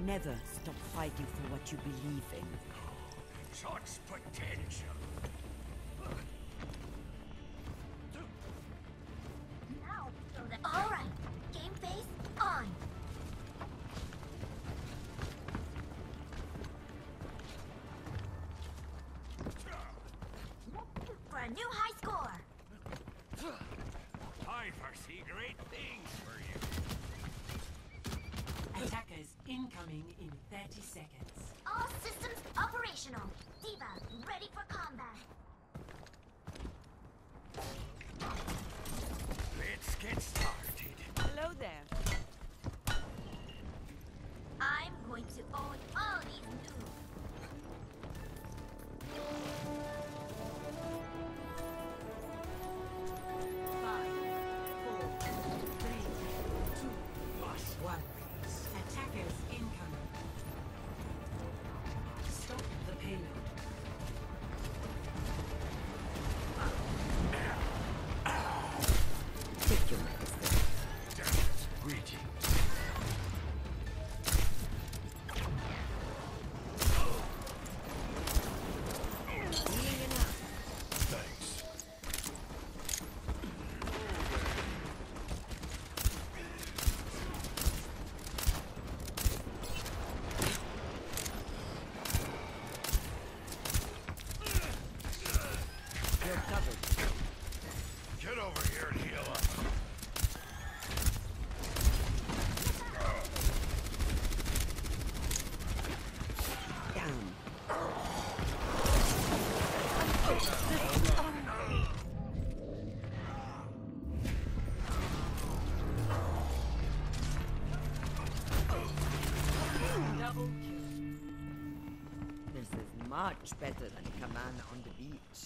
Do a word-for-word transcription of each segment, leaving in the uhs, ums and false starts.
never stop fighting for what you believe in. Such potential. Now, so that all right. Game face on. For a new high score. I foresee great things for you. Attackers incoming in thirty seconds. All systems operational. Diva, ready for combat. Let's get started. Hello there. I'm going to own all these noobs. Five, four, three, two, one. Attackers incoming. Stop the payload. Take your medicine. Greetings. Healing enough. Thanks. You're covered. Get over here and heal up. Down. Double kill. This is much better than Command on the beach.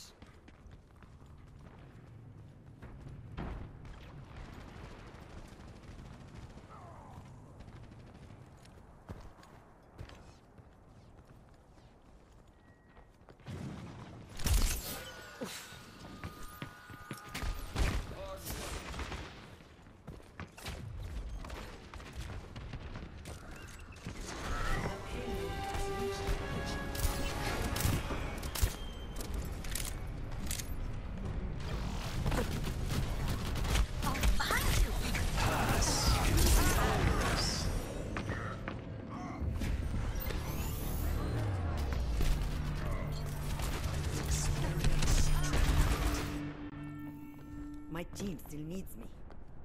Oh, behind you. My team still needs me.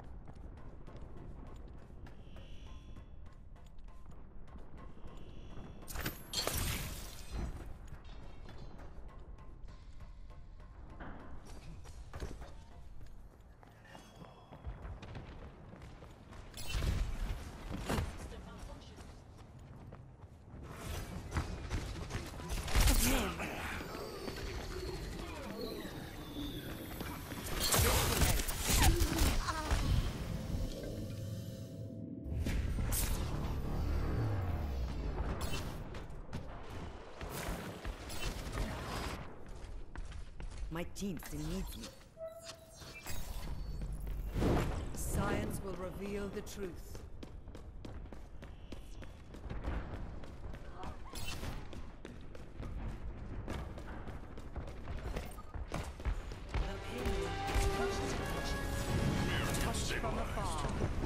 My team still needs me. Science will reveal the truth. The payload. Touched from afar.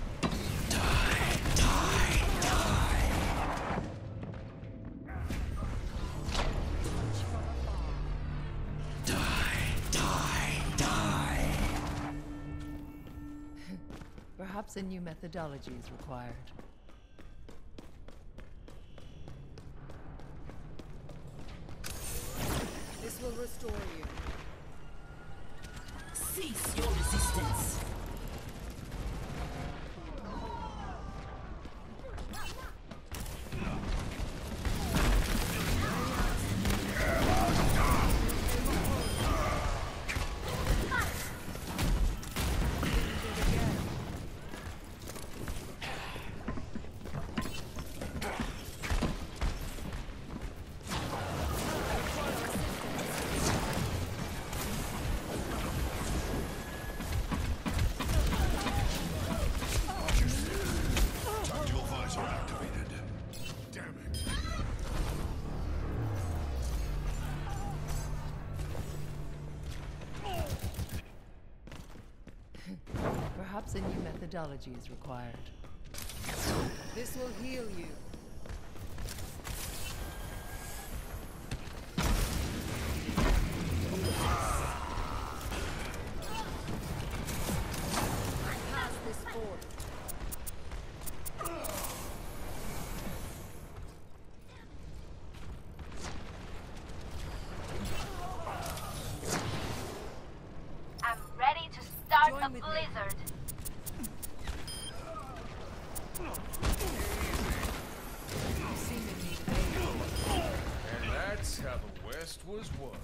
Perhaps a new methodology is required. This will restore you. Cease your resistance. Perhaps a new methodology is required. This will heal you. Pass this forward. I'm ready to start Join a with me. blizzard. You seem to need aid. And that's how the West was won.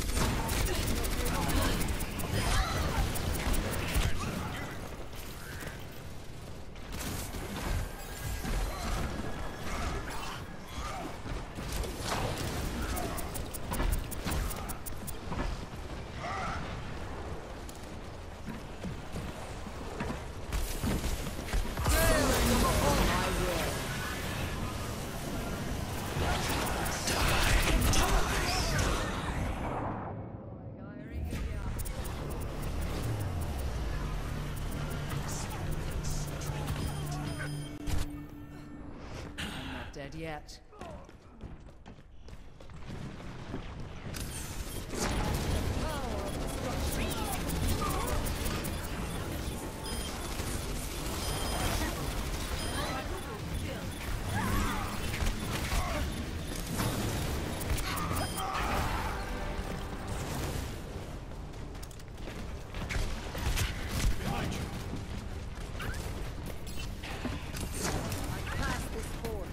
Not dead yet. Pass this forward.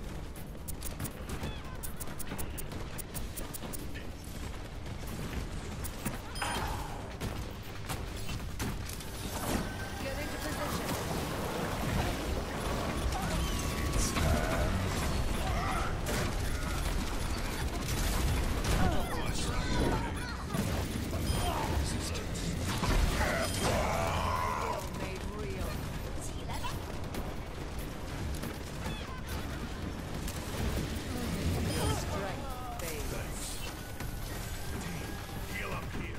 Get into position. Made real. Strength fades. Heal up here.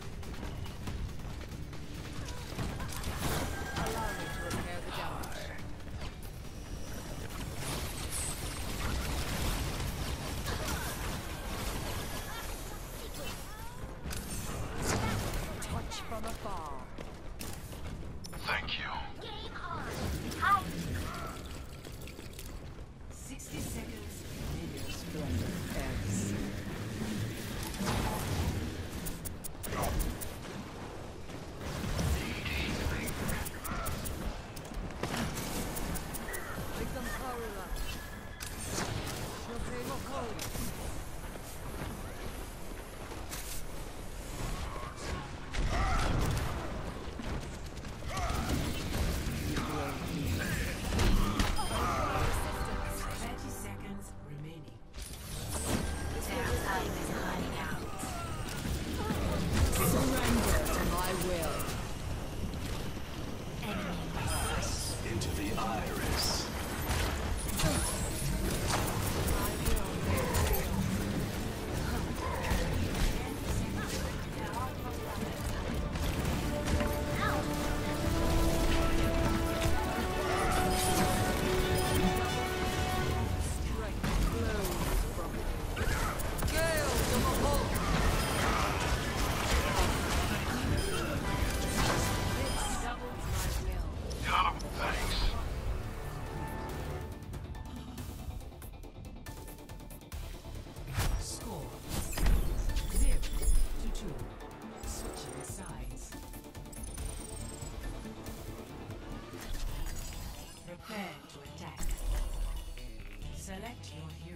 Allow me to repair the damage. Touch from afar. Thank you. Game on. Hi. sixty seconds. Your splendor ends. Make them hurry up. She'll pay no cold. thirty seconds remaining. Time is running out. Surrender to my will. Into the iris. Strength flows from you. Gale to the Hulk. This doubles my will. Got him. Thanks. Score zero to two. Switching sides. Prepare to attack. Select your hero.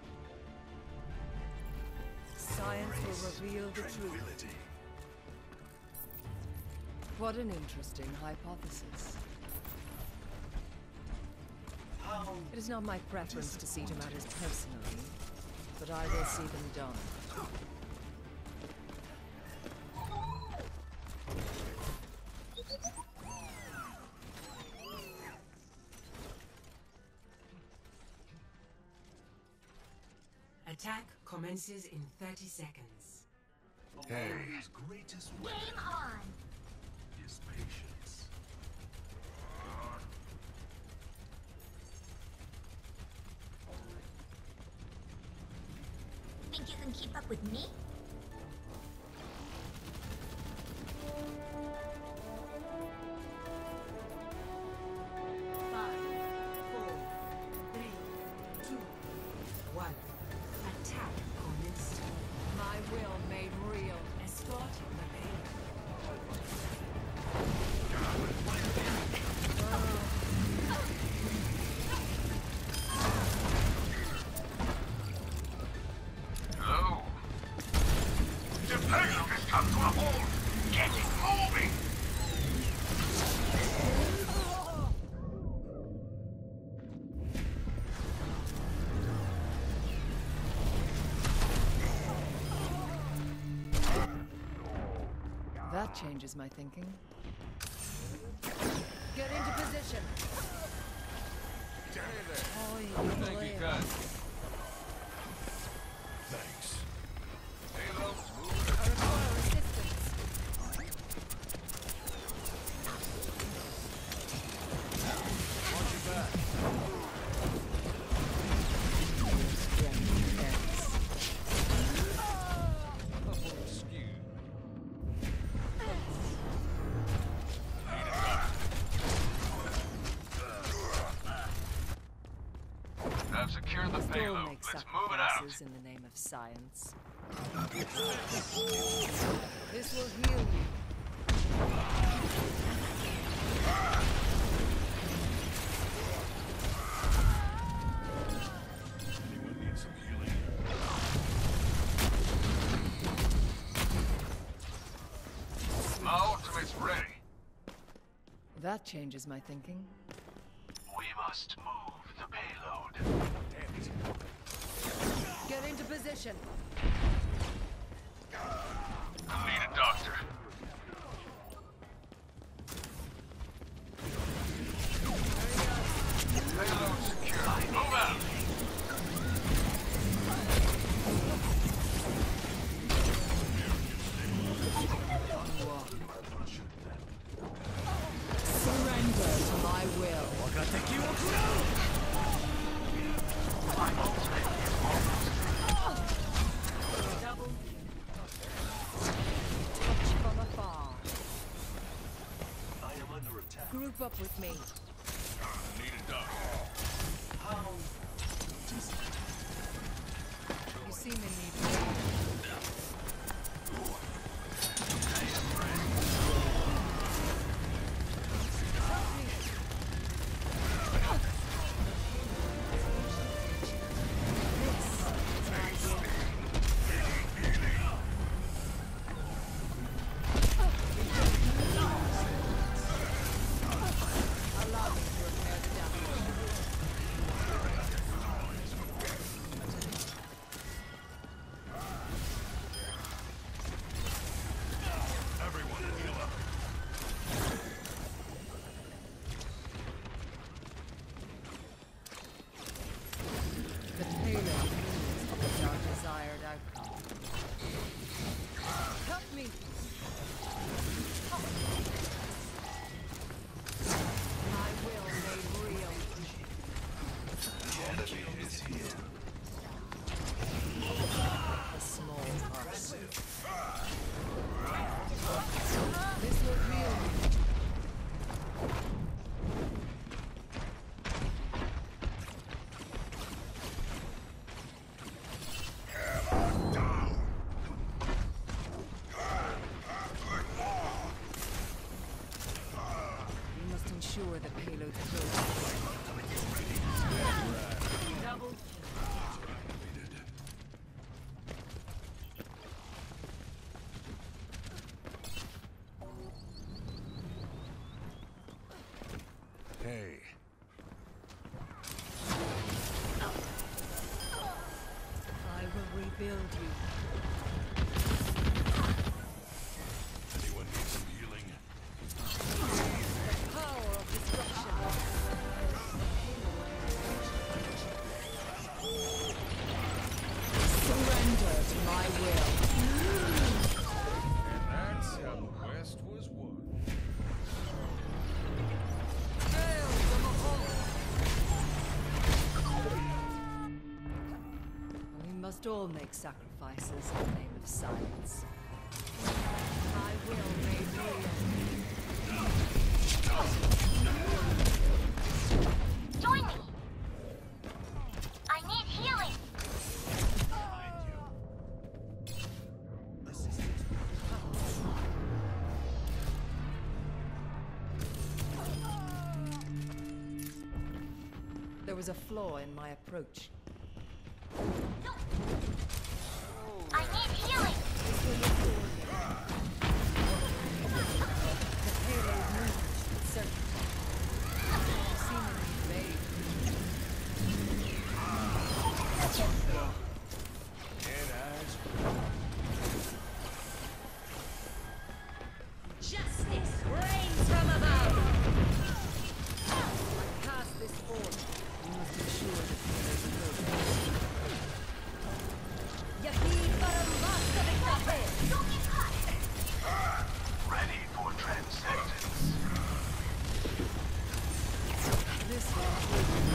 Science will reveal the truth. Tranquility. What an interesting hypothesis. It is not my preference to see to matters personally, but I will see them done. Attack commences in thirty seconds. Hey. His greatest weapon Game on! is patience. Think you can keep up with me? Five, four, three, two, one. Attack commenced. My will made real. Escort the payload. Hello? The payload has come to a halt! Get it moving! That changes my thinking. Get into position. Hey there. Oh, you Thank you, clear. guys. Thanks. Payload moving. I require assistance. Watch your back. Strength ends. Oh, skew. I've secured the Still payload. make Let's move it out. sacrifices in the name of science. This will heal you. Anyone need some healing? My ultimate's ready. That changes my thinking. We must move the payload. Damn it. Get into position. I need a doctor. Payload secure. Move out. Surrender to my will. Double Touch from afar. I am under attack. Group up with me. Need a doctor. You seem in need. Allow me to repair the damage. rebuild you. Anyone need some healing? The power of destruction. Surrender to my will. And that's how the West was won. Gale Yamahol! We must all make sacrifices in the name of science. My will made real. Join me. I need healing. Behind you. Assistance. There was a flaw in my approach. I need healing. The payload movement with certainty. Seemingly vague. Dead eyes. Justice reigns from above! I cast this forth. We must ensure that there is no danger. Yahid Baramasta Don't get caught. Ready for transcendence. This one will be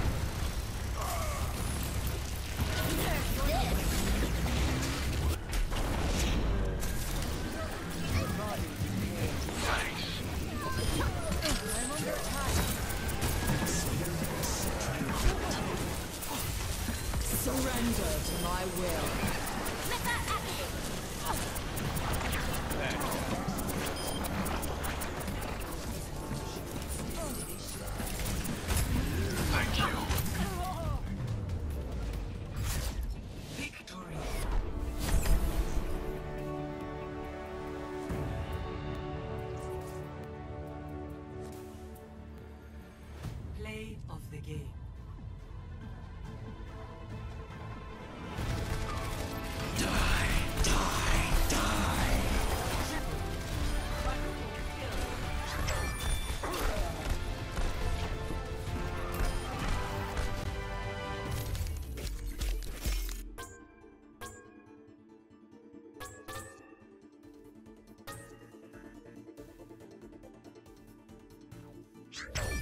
body decay. Nice. I'm under attack. Surrender to my will. Meta active. Thank you. Victory. Play of the game. Double